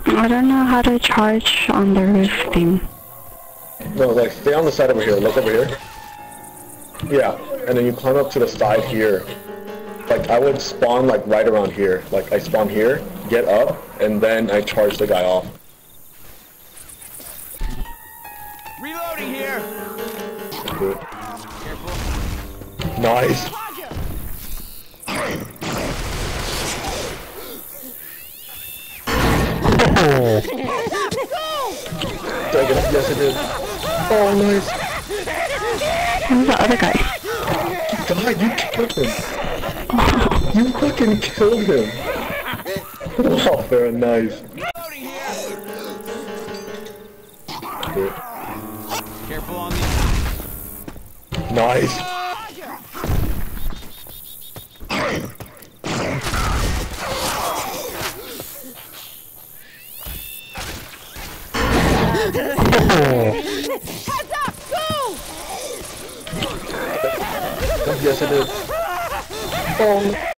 I don't know how to charge on the roof thing. No, like, stay on the side over here. Look over here. Yeah, and then you climb up to the side here. Like, I would spawn, like, right around here. Like, I spawn here, get up, and then I charge the guy off. Reloading here! Good. Careful. Nice! Oh! Dang it, yes I did. Oh, nice! Who's the other guy? God, you killed him! You fucking killed him! Wow, very nice. Good. Careful on the... Nice! Heads up! Go! Yes, I did. Oh,